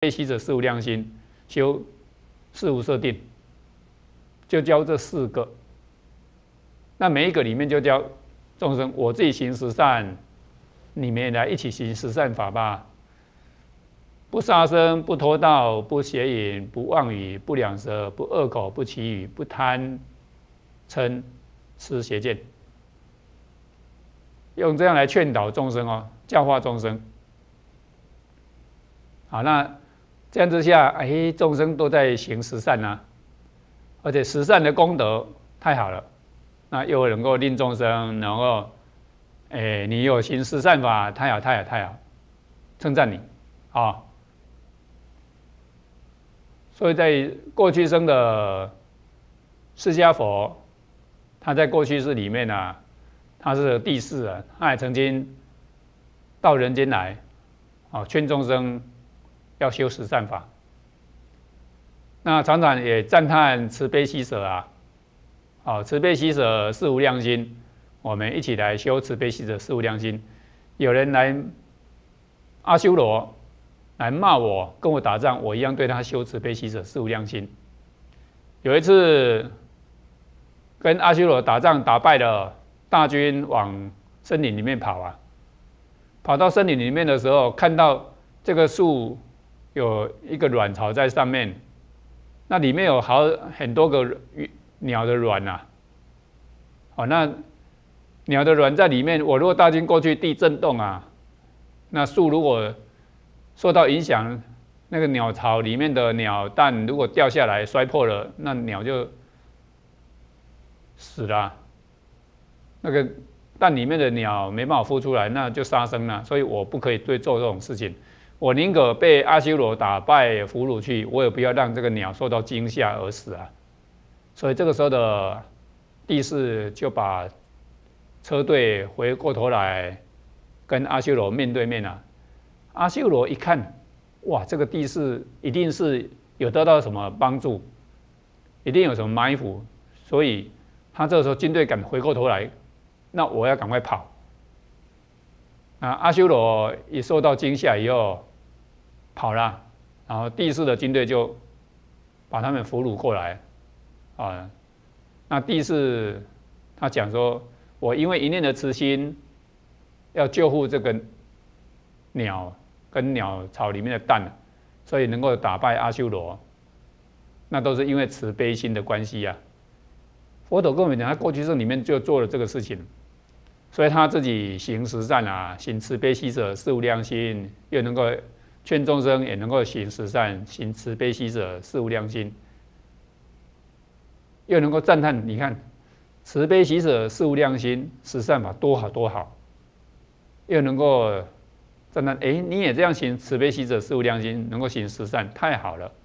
悲喜舍事无量心，修事无设定，就教这4个。那每一个里面就教众生，我自己行十善，你们也来一起行十善法吧。不杀生，不偷盗，不邪淫，不妄语，不两舌，不恶口，不绮语，不贪嗔痴邪见，用这样来劝导众生哦，教化众生。好，那这样之下，众生都在行十善啊，而且十善的功德太好了，那又能够令众生能够，你有行十善法，太好太好太好，称赞你啊。所以在过去生的释迦佛，他在过去世里面啊，他是帝释啊，他也曾经到人间来，劝众生要修十善法。那常常也赞叹慈悲喜舍啊，慈悲喜舍事无量心，我们一起来修慈悲喜舍事无量心。有人来阿修罗来骂我，跟我打仗，我一样对他修慈悲喜舍事无量心。有一次跟阿修罗打仗，打败了，大军往森林里面跑啊，跑到森林里面的时候，看到这个树有一个卵巢在上面，那里面有很多个鸟的卵啊，那鸟的卵在里面，我如果大军过去，地震动啊，那树如果受到影响，那个鸟巢里面的鸟蛋如果掉下来摔破了，那鸟就死了啊。那个蛋里面的鸟没办法孵出来，那就杀生了。所以我不可以做这种事情。我宁可被阿修罗打败俘虏去，我也不要让这个鸟受到惊吓而死啊。所以这个时候的帝释就把车队回过头来跟阿修罗面对面啊。阿修罗一看，哇，这个帝释一定是有得到什么帮助，一定有什么埋伏，所以他这个时候军队敢回过头来，那我要赶快跑。阿修罗一受到惊吓以后跑了，然后帝释的军队就把他们俘虏过来啊。那帝释他讲说，我因为一念的慈心，要救护这个鸟跟鸟巢里面的蛋，所以能够打败阿修罗，那都是因为慈悲心的关系啊。佛陀跟我们讲，他过去生里面就做了这个事情，所以他自己行十善啊，行慈悲喜舍事无量心，又能够劝众生，也能够行十善，行慈悲喜舍事无量心，又能够赞叹，你看慈悲喜舍事无量心，十善法多好多好，又能够赞叹，你也这样行慈悲喜舍事无量心，能够行十善，太好了。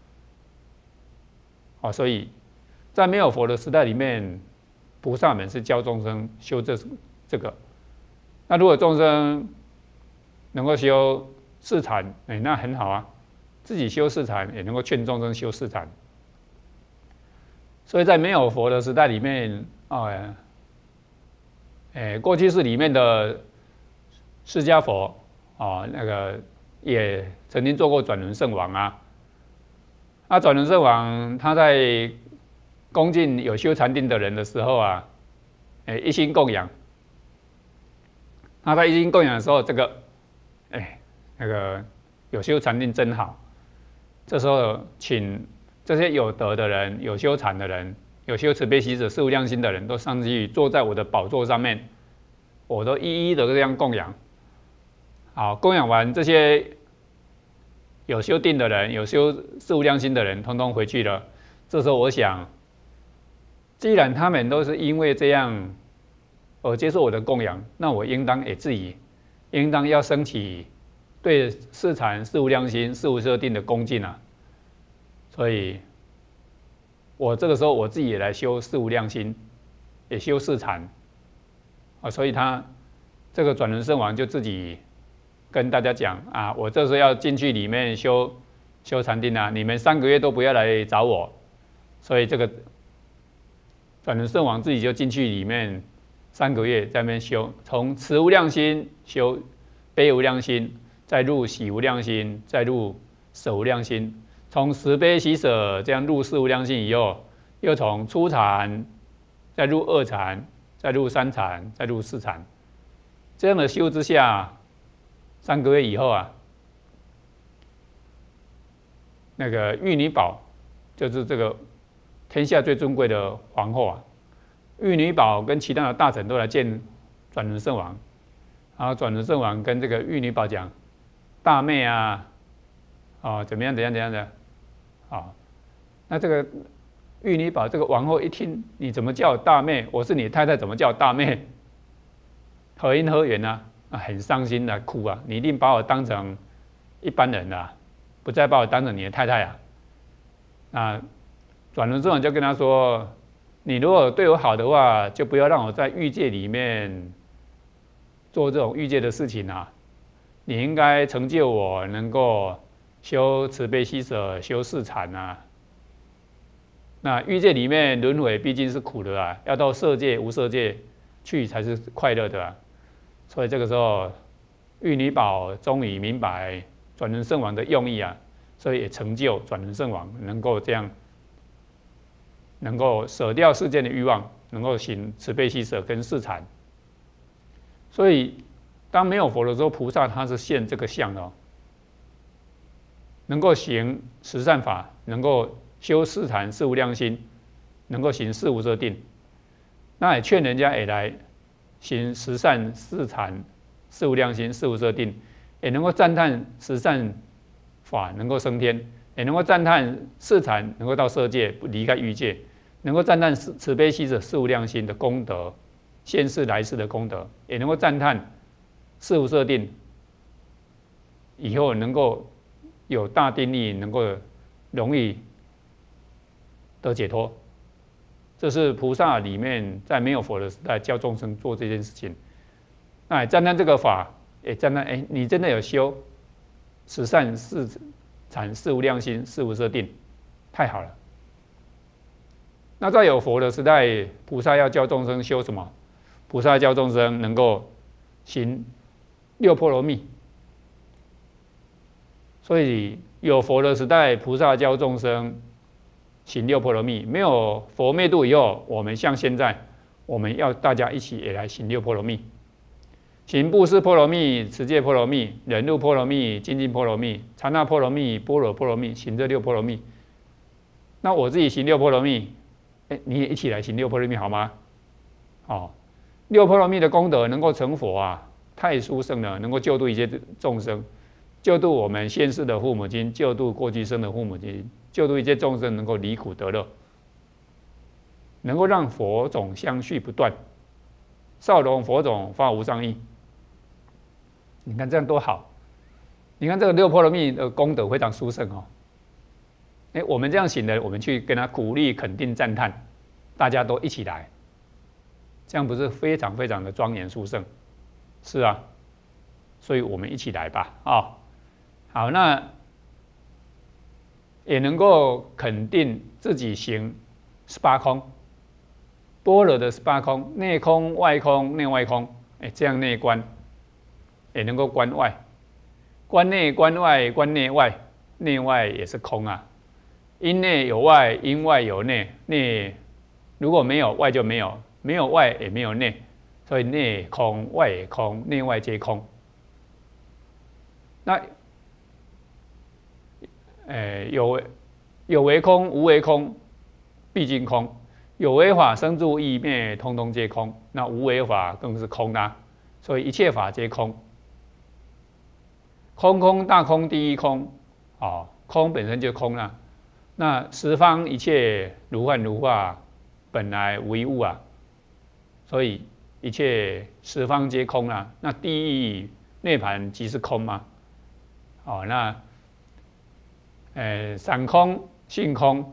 所以在没有佛的时代里面，菩萨们是教众生修这个。那如果众生能够修四禅，那很好啊，自己修四禅，也能够劝众生修四禅。所以在没有佛的时代里面，过去世里面的释迦佛那个也曾经做过转轮圣王啊。那转轮圣王他在恭敬有修禅定的人的时候啊，一心供养。他在一心供养的时候，那个有修禅定真好。这时候请这些有德的人、有修禅的人、有修慈悲喜舍事无量心的人都上去坐在我的宝座上面，我都一一的这样供养。好，供养完这些有修定的人、有修事无量心的人，通通回去了。这时候我想，既然他们都是因为这样而接受我的供养，那我应当也自己应当要升起对四禅、事无量心、事无设定的恭敬啊。所以，我这个时候我自己也来修事无量心，也修四禅所以他这个转轮圣王就自己跟大家讲啊，我这时候要进去里面修禅定啊，你们3个月都不要来找我。所以这个转轮圣王自己就进去里面3个月，在那边修，从慈无量心修悲无量心，再入喜无量心，再入舍无量心，从慈悲喜舍这样入四无量心以后，又从初禅再入二禅，再入三禅，再入四禅，这样的修之下，3个月以后啊，那个玉女宝就是这个天下最尊贵的皇后啊，玉女宝跟其他的大臣都来见转轮圣王，然后转轮圣王跟这个玉女宝讲，大妹啊，怎么样的，那这个玉女宝这个王后一听，你怎么叫我大妹？我是你太太，怎么叫我大妹？何因何缘啊？很伤心啊，哭啊！你一定把我当成一般人啊，不再把我当成你的太太啊！那转轮圣王就跟他说：“你如果对我好的话，就不要让我在欲界里面做这种欲界的事情啊！你应该成就我，能够修慈悲喜舍，修四禅啊！那欲界里面轮回毕竟是苦的啊，要到色界、无色界去才是快乐的啊！所以这个时候，玉女宝终于明白转轮圣王的用意啊！所以也成就转轮圣王能够这样。”能够舍掉世间的欲望，能够行慈悲喜舍跟四禅。所以，当没有佛的时候，菩萨他是现这个相的能够行十善法，能够修四禅、四无量心，能够行四无色定。那也劝人家也来行十善、四禅、四无量心、四无色定，也能够赞叹十善法能够升天。也能够赞叹四禅能够到色界，不离开欲界，能够赞叹慈悲喜舍四无量心的功德，现世来世的功德，也能够赞叹四无色定，以后能够有大定力，能够容易得解脱。这是菩萨里面在没有佛的时代教众生做这件事情。那也赞叹这个法，也赞叹你真的有修十善四禅、四无量心、四无色定，太好了。那在有佛的时代，菩萨要教众生修什么？菩萨教众生能够行六波罗蜜。所以有佛的时代，菩萨教众生行六波罗蜜。没有佛灭度以后，我们像现在，我们要大家一起也来行六波罗蜜。行布施波罗蜜、持戒波罗蜜、忍辱波罗蜜、精进波罗蜜、禅那波罗蜜、般若波罗蜜，行这六波罗蜜。那我自己行六波罗蜜，你也一起来行六波罗蜜好吗？六波罗蜜的功德能够成佛啊，太殊胜了，能够救度一切众生，救度我们现世的父母亲，救度过去生的父母亲，救度一切众生能够离苦得乐，能够让佛种相续不断，少龙佛种发无上意。你看这样多好！你看这个六波罗蜜的功德非常殊胜哦。我们这样行的，我们去跟他鼓励、肯定、赞叹，大家都一起来，这样不是非常非常的庄严殊胜？是啊，所以我们一起来吧，好，那也能够肯定自己行18空，般若的18空，内空、外空、内外空，这样内观。也能够观外，观内、观外、观内外，内外也是空啊。因内有外，因外有内。内如果没有外就没有，没有外也没有内，所以内空，外也空，内外皆空。那有为空，无为空，毕竟空。有为法生住异灭，通通皆空。那无为法更是空啊，所以一切法皆空。空空大空第一空，空本身就空了。那十方一切如幻如化，本来无一物啊，所以一切十方皆空啊。那第一涅槃即是空嘛？那散空、性空、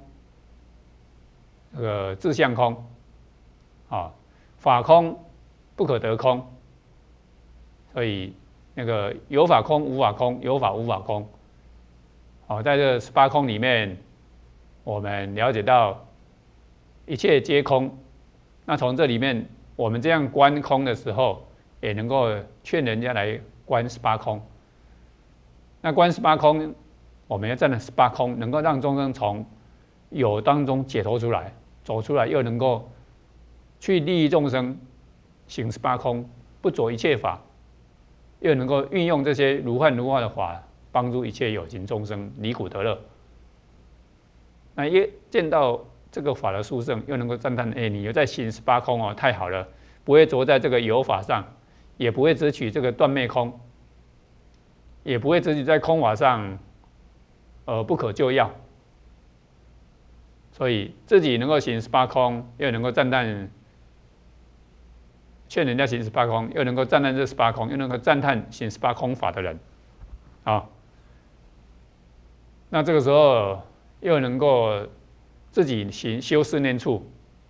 自相空，法空不可得空，所以。那个有法空、无法空，有法无法空。在这18空里面，我们了解到一切皆空。那从这里面，我们这样观空的时候，也能够劝人家来观18空。那观18空， 我们要占了18空，能够让众生从有当中解脱出来，走出来，又能够去利益众生，行18空，不着一切法，又能够运用这些如幻如化的法，帮助一切有情众生离苦得乐。那一见到这个法的殊胜，又能够赞叹：你又在行18空哦，太好了！不会着在这个有法上，也不会只取这个断灭空，也不会只取在空法上，不可救药。所以自己能够行18空，又能够赞叹，劝人家行18空，又能够赞叹这18空，又能够赞叹行18空法的人，那这个时候又能够自己修四念处，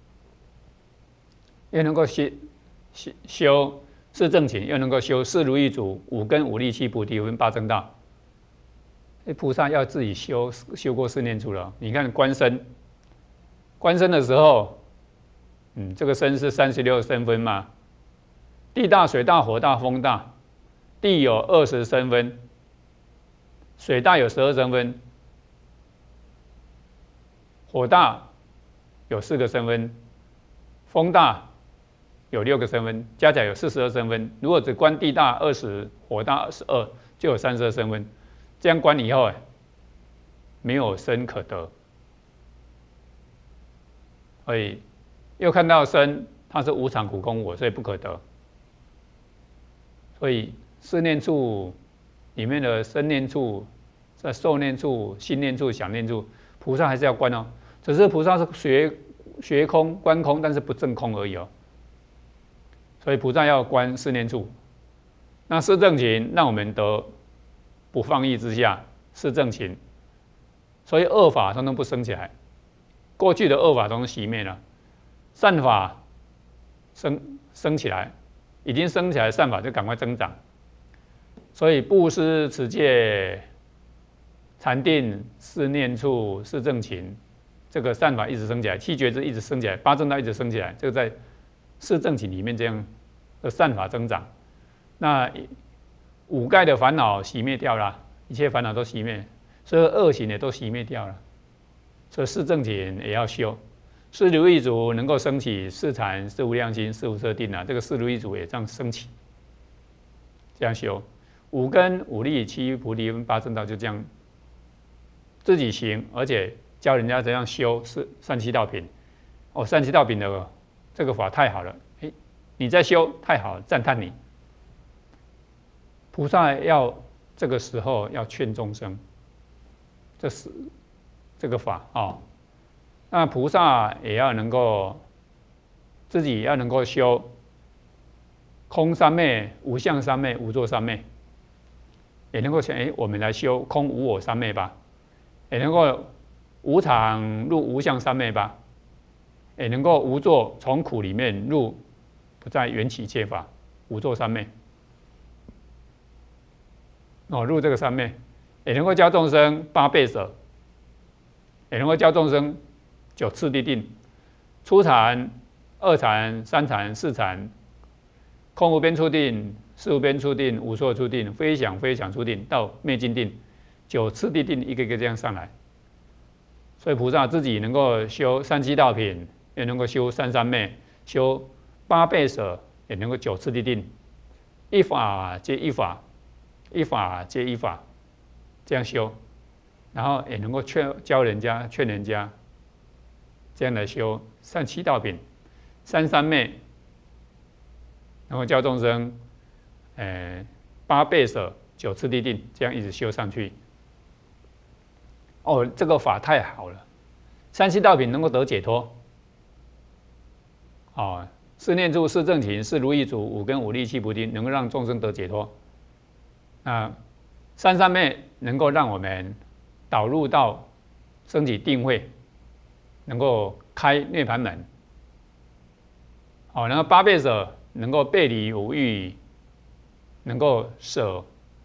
又能够修四正勤，又能够修四如意足、五根、五力、七菩提、五分、八正道。菩萨要自己修过四念处了。你看观身的时候，这个身是36身分嘛，地大、水大、火大、风大，地有20身分，水大有12身分，火大有4个身分，风大有6个身分，加起来有42身分。如果只观地大20，火大22，就有32身分。这样观以后，没有身可得。所以又看到身，它是无常苦空我，所以不可得。所以四念处里面的身念处、在受念处、心念处、想念处，菩萨还是要观哦。只是菩萨是学空、观空，但是不证空而已哦。所以菩萨要观四念处。那四正勤让我们得不放逸之下，四正勤，所以恶法统统不生起来。过去的恶法都熄灭了，善法生起来，已经生起来，善法就赶快增长。所以布施、持戒、禅定、四念处、四正勤，这个善法一直生起来，七觉支一直生起来，八正道一直生起来，这个在四正勤里面这样的善法增长。那五盖的烦恼熄灭掉了，一切烦恼都熄灭，所以恶行也都熄灭掉了。所以四正勤也要修，四如意足能够升起四禅、四无量心、四无色定啊，这个四如意足也这样升起，这样修。五根、五力、七菩提、八正道就这样自己行，而且教人家怎样修三七道品。三七道品的这个法太好了，你在修太好了，赞叹你。菩萨要这个时候要劝众生，这是这个法那菩萨也要能够自己要能够修空三昧、无相三昧、无作三昧，也能够想我们来修空无我三昧吧，也能够无常入无相三昧吧，也能够无作从苦里面入不再缘起一切法，无作三昧。入这个三昧，也能够教众生8倍舍，也能够教众生9次第定，初禅、二禅、三禅、四禅，空无边处定、事无边处定、无所有处定、非想非想处定，到灭尽定，9次第定一个一个这样上来。所以菩萨自己能够修三七道品，也能够修三昧，修8倍舍，也能够9次第定，一法接一法。一法接一法，这样修，然后也能够教人家、劝人家，这样来修三七道品、三昧，然后教众生，8倍舍、9次第定，这样一直修上去。这个法太好了，三七道品能够得解脱。四念处、四正勤、四如意足、五根、五力、七菩提，能够让众生得解脱。三昧能够让我们导入到升起定慧，能够开涅槃门。然后8倍舍能够背离五欲，能够舍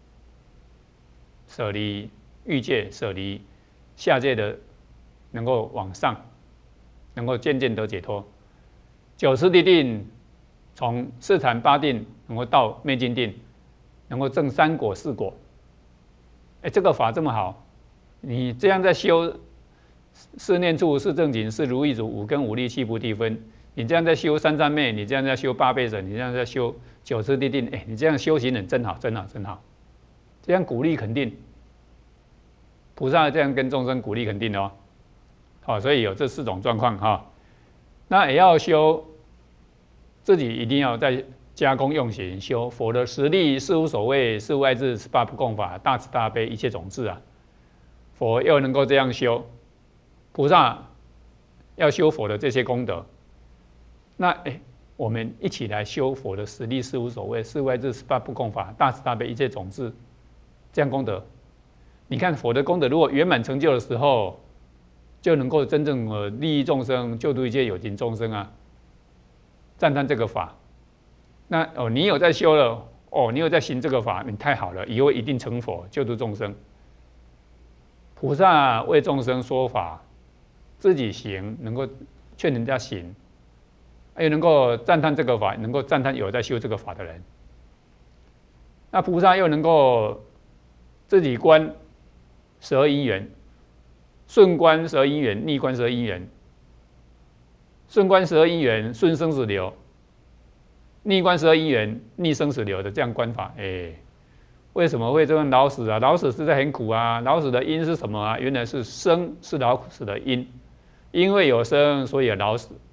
离欲界，舍离下界的，能够往上，能够渐渐得解脱。9次第定，从四禅八定能够到灭尽定，能够证3果4果。这个法这么好， 你这样在修四念处、四正勤、四如意足、五根五力、七菩提分，你这样在修三三昧，你这样在修八倍舍，你这样在修九次地定，你这样修行人真好，真好，真好。这样鼓励肯定，菩萨这样跟众生鼓励肯定哦。好，所以有这4种状况哈。那也要修，自己一定要在加工用行修佛的实力、事无所谓、事无碍智、18不共法、大慈大悲、一切种智啊。佛又能够这样修，菩萨要修佛的这些功德，那我们一起来修佛的实力、事无所谓、事无碍智、18不共法、大慈大悲、一切种智，这样功德。你看佛的功德如果圆满成就的时候，就能够真正的利益众生，救度一切有情众生啊！赞叹这个法。那你有在修了，你有在行这个法，你太好了，以后一定成佛，救度众生。菩萨为众生说法，自己行，能够劝人家行，又能够赞叹这个法，能够赞叹有在修这个法的人。那菩萨又能够自己观12因缘。顺观12因缘，逆观12因缘。顺观12因缘，顺生死流；逆观12因缘，逆生死流的这样观法。为什么会这样老死啊？老死实在很苦啊！老死的因是什么啊？原来是生是老死的因，因为有生，所以有老死。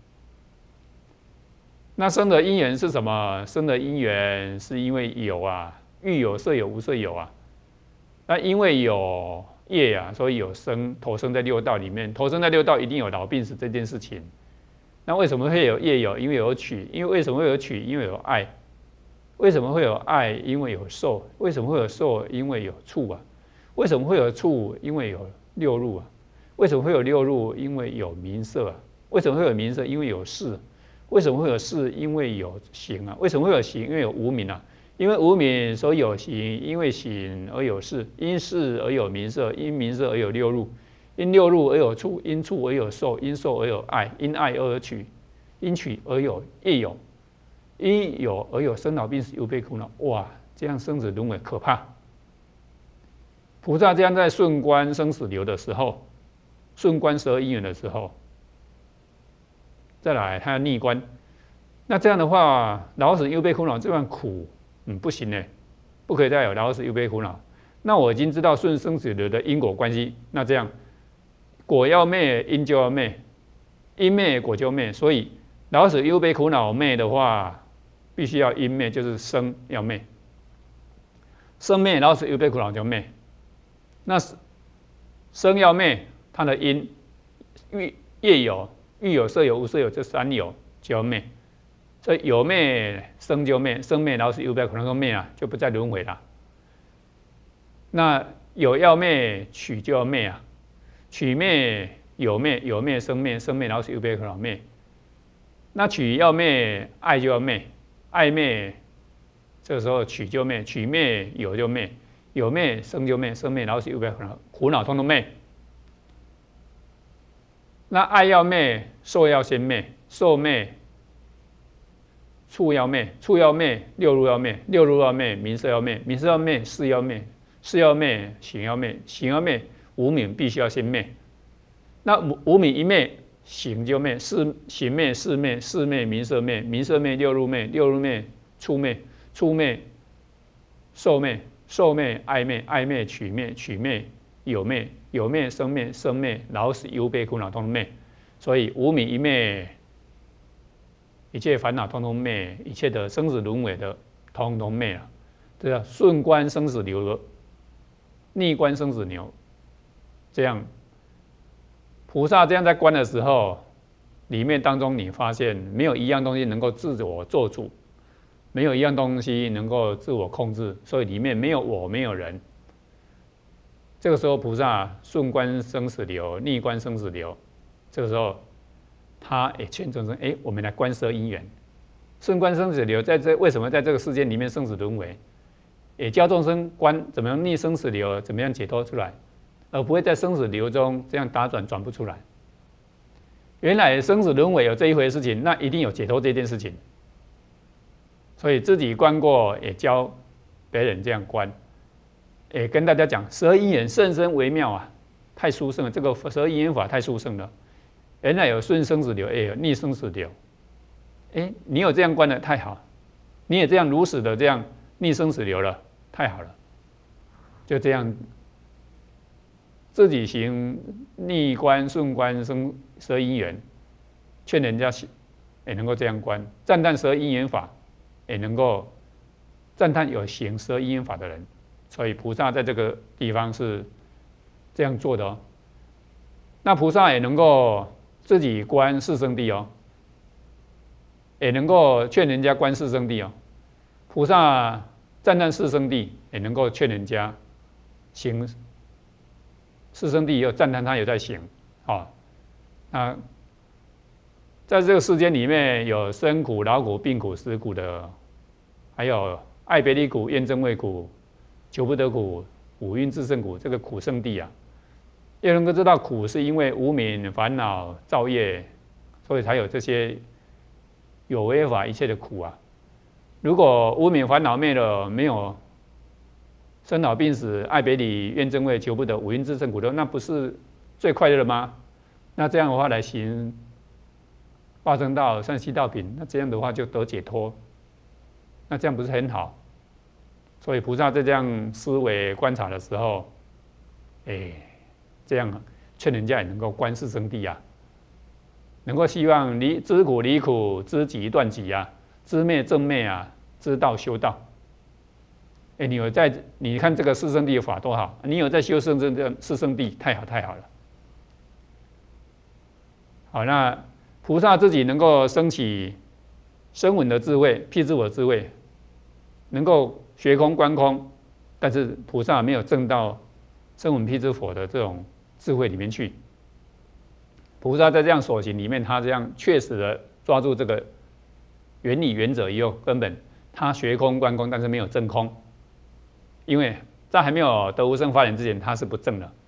那生的因缘是什么？生的因缘是因为有啊，欲有、色有、无色有啊。那因为有业啊，所以有生投生在六道里面，投生在六道一定有老病死这件事情。那为什么会有业有？因为有取。因为为什么会有取？因为有爱。为什么会有爱？因为有受。为什么会有受？因为有处啊。为什么会有处？因为有六入啊。为什么会有六入？因为有名色啊。为什么会有名色？因为有事。为什么会有事？因为有行啊。为什么会有行？因为有无明啊。因为无明所以有行，因为行而有事，因事而有名色，因名色而有六入，因六入而有处，因处而有受，因受而有爱，因爱而有取，因取而有业有，因有而有生老病死忧悲苦恼。哇，这样生死轮回可怕。菩萨这样在顺观生死流的时候，顺观12因缘的时候，再来他要逆观，那这样的话，老死忧悲苦恼这样苦。不行呢，不可以再有老死忧悲苦恼。那我已经知道顺生死流的因果关系，那这样果要灭，因就要灭，因灭果就灭。所以老死忧悲苦恼灭的话，必须要因灭，就是生要灭，生灭老死忧悲苦恼就灭。那生要灭，它的因业有、欲有、色有、无色有这3有就要灭。所以有灭生就灭，生灭老死忧悲苦恼都灭啊，就不再轮回了。那有要灭，取就要灭啊，取灭有灭，有灭生灭，生灭老死忧悲苦恼灭。那取要灭，爱就要灭，爱灭，这个时候取就灭，取灭有就灭，有灭生就灭，生灭老死忧悲苦恼通通灭。那爱要灭，受要先灭，受灭。处要灭，处要灭，六入要灭，六入要灭，名色要灭，名色要灭，事要灭，事要灭，行要灭，行要灭，无明必须要先灭。那无明一灭，行就灭，行灭，事灭，事灭，名色灭，名色灭，六入灭，六入灭，处灭，处灭，受灭，受灭，爱灭，爱灭，取灭，取灭，有灭，有灭，生灭，生灭，老死忧悲苦恼通通灭。所以无明一灭，一切烦恼通通灭，一切的生死轮回的通通灭了。这叫顺观生死流，逆观生死流。这样，菩萨这样在观的时候，里面当中你发现没有一样东西能够自我做主，没有一样东西能够自我控制，所以里面没有我，没有人。这个时候，菩萨顺观生死流，逆观生死流。这个时候，他也劝众生：我们来观12因缘，顺观生死流。为什么在这个世间里面生死轮回？也教众生观怎么样逆生死流，怎么样解脱出来，而不会在生死流中这样打转转不出来。原来生死轮回有这一回事情，那一定有解脱这件事情。所以自己观过，也教别人这样观，也跟大家讲12因缘甚深微妙啊。 太殊胜了，这个12因缘法太殊胜了。原来有顺生死流，也有逆生死流。你有这样观的太好，你也这样如实的这样逆生死流了，太好了。就这样自己行逆观、顺观、生12因缘，劝人家也能够这样观，赞叹12因缘法，也能够赞叹有行12因缘法的人。所以菩萨在这个地方是这样做的哦。那菩萨也能够自己观四圣谛哦，也能够劝人家观四圣谛哦。菩萨赞叹四圣谛，也能够劝人家行四圣谛，也有赞叹他有在行啊。那在这个世间里面有生苦、劳苦、病苦、死苦的，还有爱别离苦、怨憎会苦、求不得苦、五蕴炽盛苦，这个苦圣谛啊，要能够知道苦是因为无明烦恼造业，所以才有这些有为法一切的苦啊。如果无明烦恼灭了，没有生老病死、爱别离、怨憎会、求不得、五蕴炽盛苦的，那不是最快乐的吗？那这样的话来行八正道、三七道品，那这样的话就得解脱，那这样不是很好？所以菩萨在这样思维观察的时候，这样劝人家也能够观四圣谛啊，能够希望知苦离苦，知己断己啊，知灭正灭啊，知道修道。你看这个四圣谛的法多好，你有在修四圣谛，太好太好了。好，那菩萨自己能够升起声闻的智慧、辟支佛的智慧，能够学空观空，但是菩萨没有证到声闻辟支佛的这种智慧里面去。菩萨在这样所行里面，他这样确实的抓住这个原理原则以后，根本他学空观空，但是没有证空，因为在还没有得无生法忍之前，他是不证的。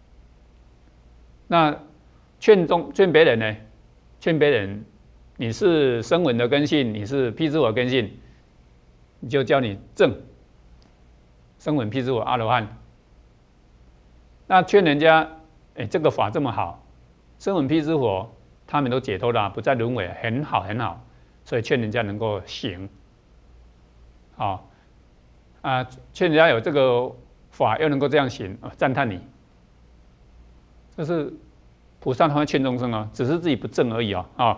那劝别人呢？劝别人，你是声闻的根性，你是辟支佛的根性，你就教你证声闻辟支佛阿罗汉。那劝人家，这个法这么好，声闻辟支佛他们都解脱了，不再轮回，很好很好，所以劝人家能够行。劝人家有这个法又能够这样行，赞叹你。这是菩萨他会劝众生哦，只是自己不正而已哦。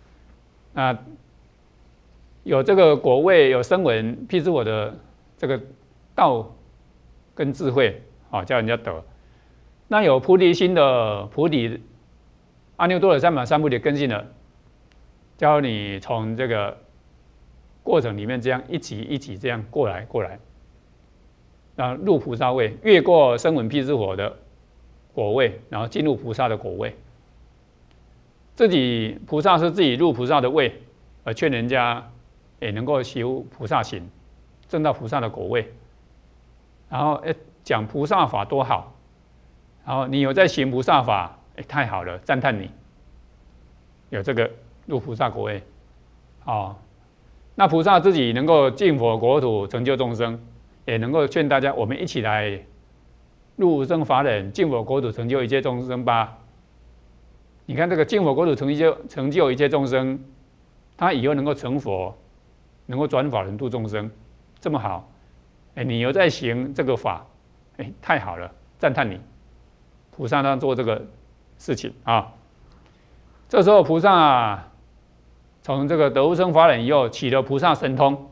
有这个果位，有声闻辟支佛的这个道跟智慧，叫人家得。那有菩提心的菩提阿耨多罗三藐三菩提根性的，教你从这个过程里面这样一级一级这样过来，然后入菩萨位，越过声闻辟支佛的果位，然后进入菩萨的果位。菩萨是自己入菩萨的位，而劝人家也能够修菩萨行，证到菩萨的果位。然后讲菩萨法多好，然后你有在行菩萨法，太好了，赞叹你有这个入菩萨果位。那菩萨自己能够净佛国土，成就众生，也能够劝大家，我们一起来入无生法忍，净佛国土，成就一切众生吧。你看这个净佛国土成就一切众生，他以后能够成佛，能够转法轮度众生，这么好，你有在行这个法，太好了，赞叹你，菩萨他做这个事情啊。这时候菩萨从这个得无生法忍以后，起了菩萨神通，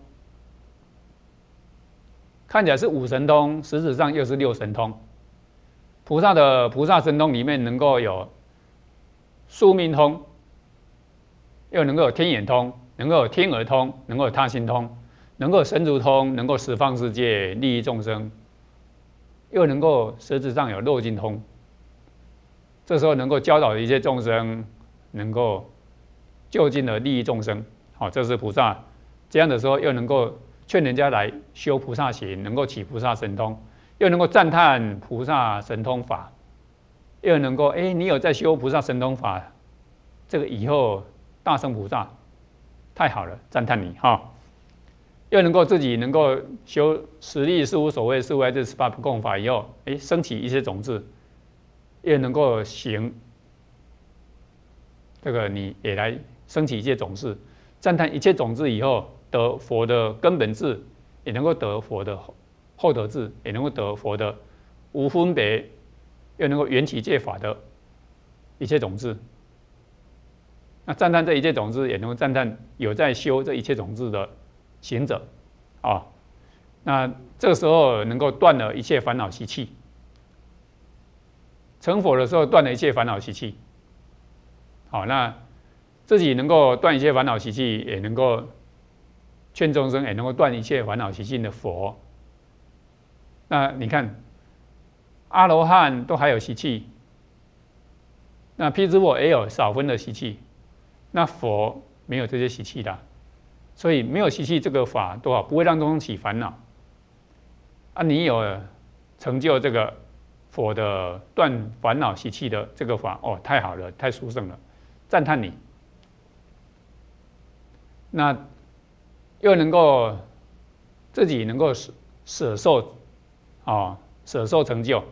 看起来是5神通，实质上又是6神通。菩萨的菩萨神通里面能够有宿命通，又能够有天眼通，能够有天耳通，能够有他心通，能够有神足通，能够十方世界利益众生，又能够实质上有漏尽通。这时候能够教导一切众生，能够就近的利益众生。这是菩萨这样的时候，又能够劝人家来修菩萨行，能够起菩萨神通，又能够赞叹菩萨神通法，又能够你有在修菩萨神通法，这个以后大乘菩萨太好了，赞叹你又能够自己能够修十力、事无所谓、事无碍智、18不共法以后，升起一些种子， 也能够行这个，你也来升起一切种子，赞叹一切种子以后得佛的根本智，也能够得佛的后得智，也能够得佛的无分别，又能够缘起界法的一切种子。那赞叹这一切种子，也能够赞叹有在修这一切种子的行者，啊，那这个时候能够断了一切烦恼习气。成佛的时候断了一切烦恼习气，好，那自己能够断一切烦恼习气，也能够劝众生，也能够断一切烦恼习气的佛。那你看，阿罗汉都还有习气，那辟支佛也有少分的习气。那佛没有这些习气的，所以没有习气这个法多好，不会让众生起烦恼。啊，你有成就这个佛的断烦恼习气的这个法，哦，太好了，太殊胜了，赞叹你。那又能够自己能够舍受，啊，舍受成就，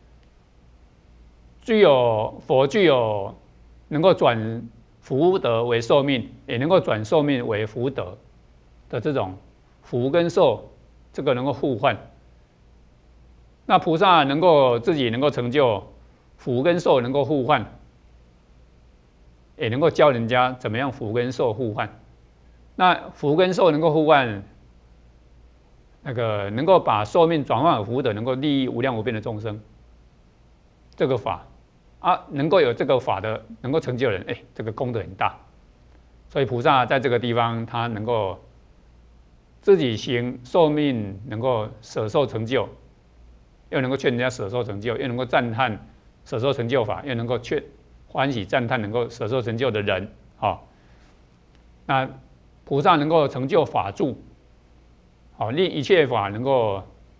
佛具有能够转福德为寿命，也能够转寿命为福德的这种福跟寿，这个能够互换。那菩萨能够自己能够成就福跟寿能够互换，也能够教人家怎么样福跟寿互换。那福跟寿能够互换，那个能够把寿命转换为福德，能够利益无量无边的众生，这个法。啊，能够有这个法的，能够成就人，这个功德很大。所以菩萨在这个地方，他能够自己行寿命，能够舍受成就，又能够劝人家舍受成就，又能够赞叹舍受成就法，又能够欢喜赞叹能够舍受成就的人，那菩萨能够成就法住，令一切法能够，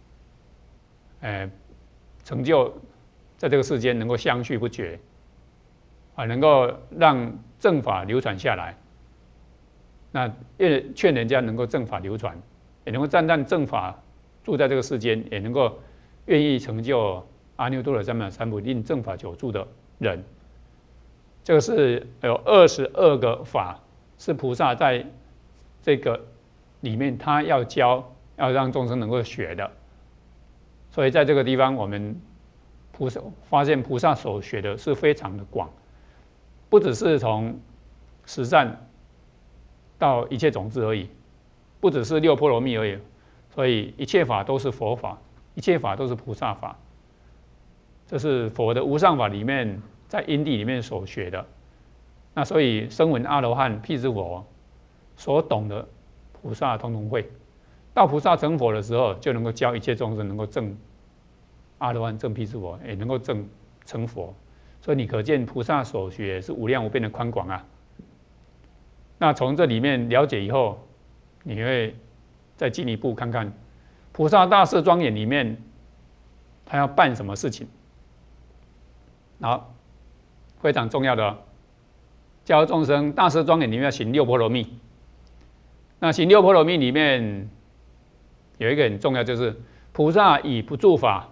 成就。在这个世间能够相续不绝，能够让正法流传下来。那劝人家能够正法流传，也能够赞叹正法住在这个世间，也能够愿意成就阿耨多罗三藐三菩提令正法久住的人。这个是有22个法，是菩萨在这个里面他要教，要让众生能够学的。所以在这个地方，我们发现菩萨所学的是非常的广，不只是从十善到一切种子而已，不只是六波罗蜜而已，所以一切法都是佛法，一切法都是菩萨法。这是佛的无上法里面，在因地里面所学的。那所以声闻阿罗汉、辟支佛所懂的菩萨通通会，到菩萨成佛的时候，就能够教一切众生能够证阿罗汉、证辟支佛，也能够证成佛。所以你可见菩萨所学是无量无边的宽广啊。那从这里面了解以后，你会再进一步看看菩萨大士庄严里面，他要办什么事情。好，非常重要的哦，教众生大士庄严里面要行六波罗蜜。那行六波罗蜜里面有一个很重要，就是菩萨以不住法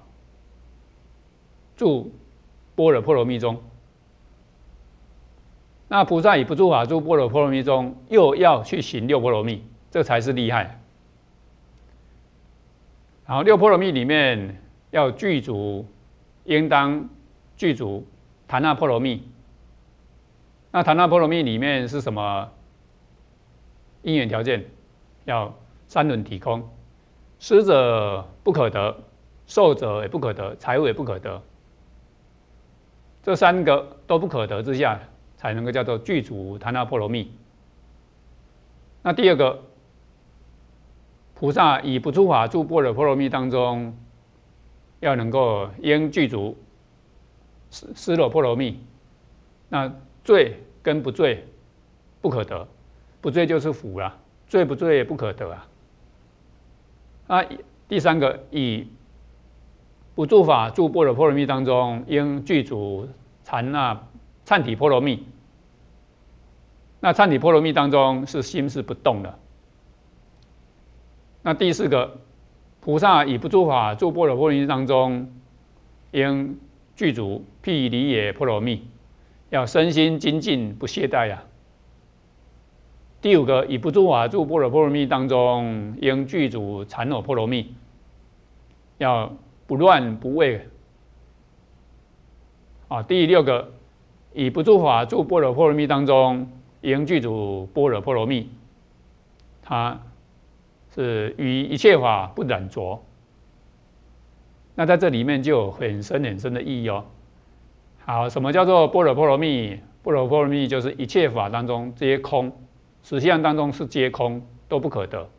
住般若波罗蜜中。那菩萨以不住法住般若波罗蜜中，又要去行六波罗蜜，这才是厉害。然后六波罗蜜里面要具足，应当具足檀那波罗蜜。那檀那波罗蜜里面是什么因缘条件？要三轮体空，施者不可得，受者也不可得，财物也不可得。这三个都不可得之下，才能够叫做具足檀那波罗蜜。那第二个，菩萨以不住法住般若波罗蜜当中，要能够应具足思罗波罗蜜。那罪跟不罪不可得，不罪就是福啦，罪不罪也不可得啊。那第三个，以不住法住般若波罗蜜当中，应具足忏体波罗蜜。那忏体波罗蜜当中是心是不动的。那第四个，菩萨以不住法住般若波罗蜜当中，应具足譬离也波罗蜜，要身心精进，不懈怠啊。第五个，以不住法住般若波罗蜜当中，应具足禅我波罗蜜，要不乱不畏。第六个，以不住法住般若波罗蜜当中，应具足般若波罗蜜，它是于一切法不染着。那在这里面就有很深很深的意义哦。好，什么叫做般若波罗蜜？般若波罗蜜就是一切法当中皆空，实相当中是皆空，都不可得。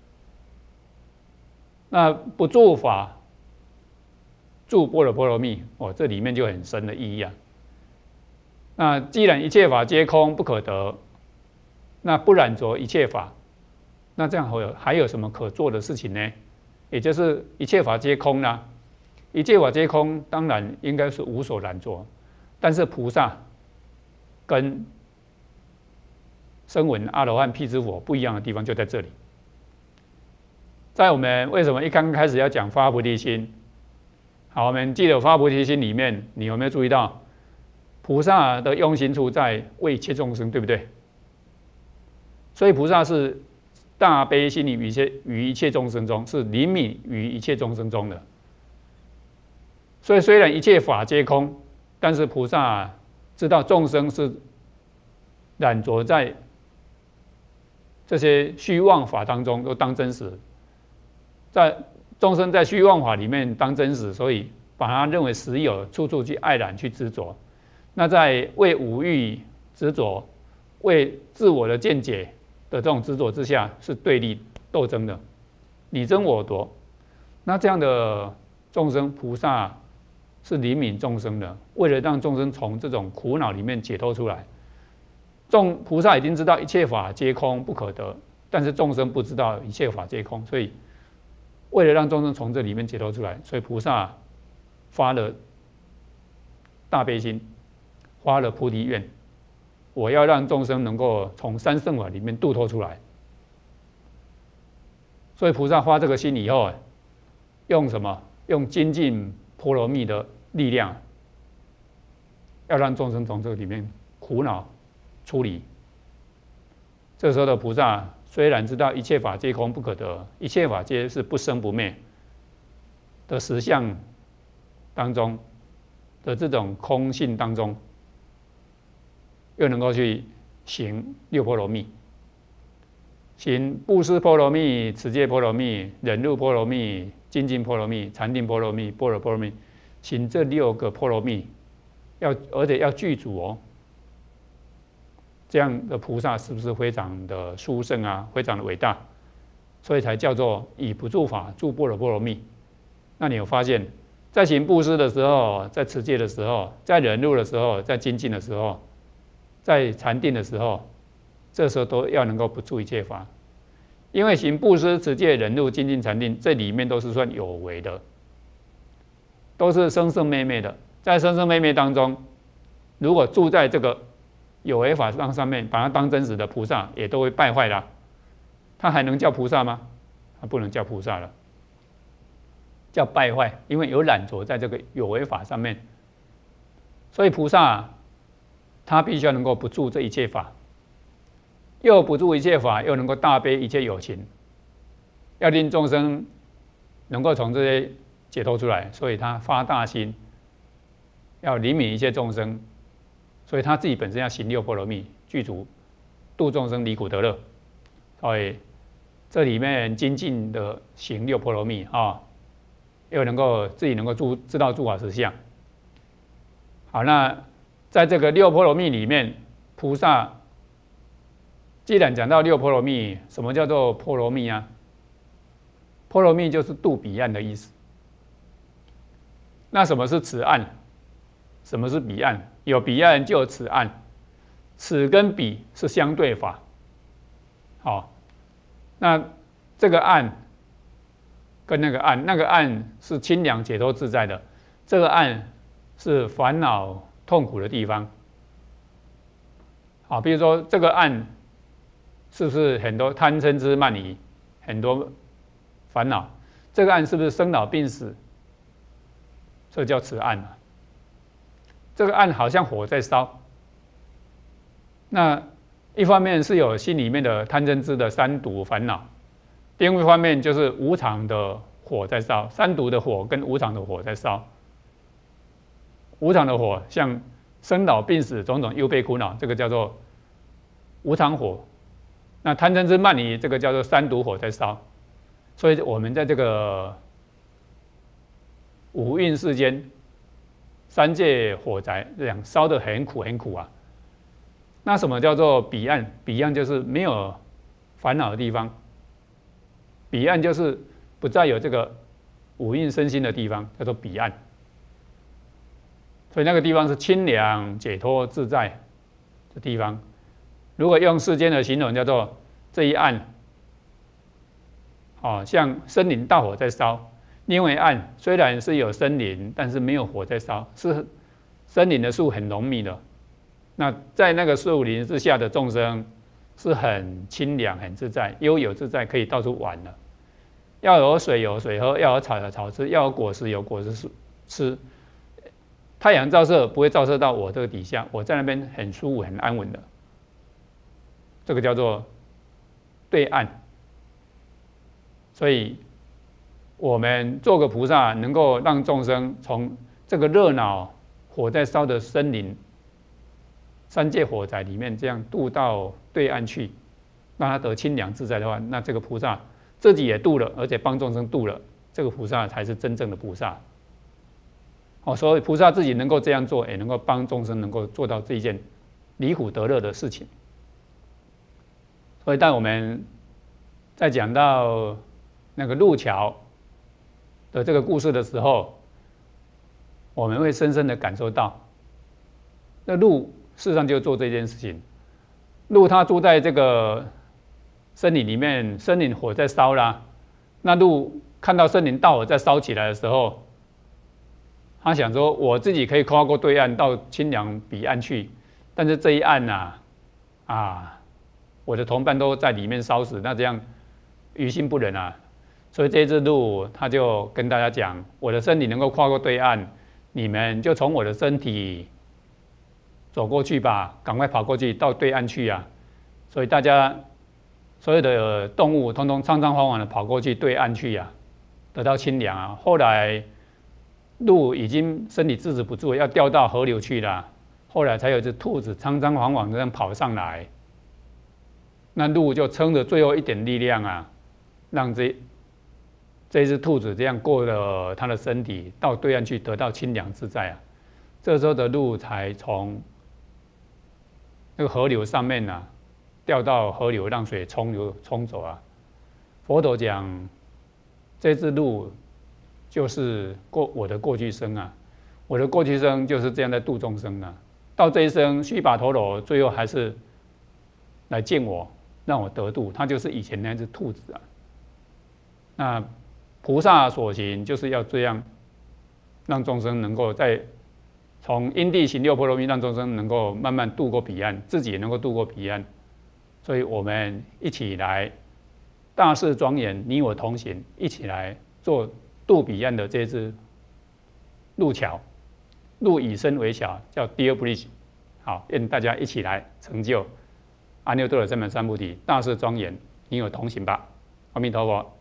那不住法住般若波罗蜜，这里面就很深的意义啊。那既然一切法皆空不可得，那不染着一切法，那这样还有什么可做的事情呢？也就是一切法皆空啦。一切法皆空，当然应该是无所染着。但是菩萨跟声闻、阿罗汉、辟支佛不一样的地方就在这里。在我们为什么一刚开始要讲发菩提心？好，我们记得发菩提心里面，你有没有注意到，菩萨的用心处在为一切众生，对不对？所以菩萨是大悲心于一切众生中，是怜悯于一切众生中的。所以虽然一切法皆空，但是菩萨知道众生是染着在这些虚妄法当中，都当真实。在众生在虚妄法里面当真实，所以把它认为实有，处处去爱染去执着。那在为五欲执着、为自我的见解的这种执着之下，是对立斗争的，你争我夺。那这样的众生，菩萨是怜悯众生的，为了让众生从这种苦恼里面解脱出来。菩萨已经知道一切法皆空不可得，但是众生不知道一切法皆空，所以为了让众生从这里面解脱出来，所以菩萨发了大悲心，发了菩提愿，我要让众生能够从三圣法里面度脱出来。所以菩萨发这个心以后，用什么？用精进波罗蜜的力量，要让众生从这个里面苦恼出离。这时候的菩萨虽然知道一切法皆空不可得，一切法皆是不生不灭的实相当中的这种空性当中，又能够去行六波罗蜜，行布施波罗蜜、持戒波罗蜜、忍辱波罗蜜、精进波罗蜜、禅定波罗蜜、般若波罗蜜，行这6个波罗蜜，而且要具足哦。这样的菩萨是不是非常的殊胜啊？非常的伟大，所以才叫做以不住法住般若波罗蜜。那你有发现，在行布施的时候，在持戒的时候，在忍辱的时候，在精进的时候，在禅定的时候，这时候都要能够不住一切法，因为行布施、持戒、忍辱、精进、禅定，这里面都是算有为的，都是生生灭灭的。在生生灭灭当中，如果住在这个有为法上面，把它当真实的菩萨，也都会败坏了。他还能叫菩萨吗？他不能叫菩萨了，叫败坏，因为有染着在这个有为法上面。所以菩萨他必须要能够不住这一切法，又不住一切法，又能够大悲一切有情，要令众生能够从这些解脱出来，所以他发大心，要怜悯一切众生。所以他自己本身要行六波罗蜜，具足度众生离苦得乐。所以这里面精进的行六波罗蜜又能够自己能够知道诸法实相。好，那在这个六波罗蜜里面，菩萨既然讲到六波罗蜜，什么叫做波罗蜜啊？波罗蜜就是渡彼岸的意思。那什么是此岸？什么是彼岸？有彼岸就有此岸，此跟彼是相对法。好，那这个岸跟那个岸，那个岸是清凉解脱自在的，这个岸是烦恼痛苦的地方。好，比如说这个岸是不是很多贪嗔痴慢疑，很多烦恼？这个岸是不是生老病死？这叫此岸啊。 这个岸好像火在烧。那一方面是有心里面的贪嗔痴的三毒烦恼，另一方面就是无常的火在烧，三毒的火跟无常的火在烧。无常的火像生老病死种种忧悲苦恼，这个叫做无常火。那贪嗔痴慢疑，这个叫做三毒火在烧。所以我们在这个五蕴世间，三界火宅这样烧得很苦很苦啊。那什么叫做彼岸？彼岸就是没有烦恼的地方，彼岸就是不再有这个五蕴身心的地方，叫做彼岸。所以那个地方是清凉解脱自在的地方。如果用世间的形容，叫做这一岸，像森林大火在烧。另外一岸虽然是有森林，但是没有火在烧，是森林的树很浓密的。那在那个树林之下的众生是很清凉、很自在、悠游自在，可以到处玩的。要有水有水喝，要有草有草吃，要有果实有果实吃。太阳照射不会照射到我这个底下，我在那边很舒服、很安稳的。这个叫做对岸。所以，我们做个菩萨，能够让众生从这个热闹、火在烧的森林、三界火宅里面，这样渡到对岸去，让他得清凉自在的话，那这个菩萨自己也渡了，而且帮众生渡了，这个菩萨才是真正的菩萨。所以菩萨自己能够这样做，也能够帮众生能够做到这一件离苦得乐的事情。所以，当我们在讲到那个路桥的这个故事的时候，我们会深深的感受到，那鹿事实上就做这件事情。鹿它住在这个森林里面，森林火在烧啦，那鹿看到森林大火在烧起来的时候，他想说，我自己可以跨过对岸到清凉彼岸去，但是这一岸我的同伴都在里面烧死，那这样于心不忍啊。所以这一只鹿，他就跟大家讲，我的身体能够跨过对岸，你们就从我的身体走过去吧，赶快跑过去到对岸去啊。所以大家所有的动物通通仓仓皇皇的跑过去对岸去啊，得到清凉啊。后来鹿已经身体制止不住，要掉到河流去了。后来才有一只兔子仓仓皇皇这样跑上来，那鹿就撑着最后一点力量啊，让这只兔子这样过了它的身体到对岸去，得到清凉自在啊。这时候的鹿才从那个河流上面啊掉到河流，让水冲走啊。佛陀讲，这只鹿就是我的过去生啊，我的过去生就是这样在度众生啊。到这一生须跋陀罗最后还是来见我，让我得度，他就是以前那只兔子啊。那菩萨所行就是要这样，让众生能够从因地行六波罗蜜，让众生能够慢慢渡过彼岸，自己也能够渡过彼岸。所以我们一起来大事庄严，你我同行，一起来做渡彼岸的这支路桥。路以身为桥，叫 Dear Bridge。好，愿大家一起来成就阿耨多罗三藐三菩提，大事庄严，你我同行吧。阿弥陀佛。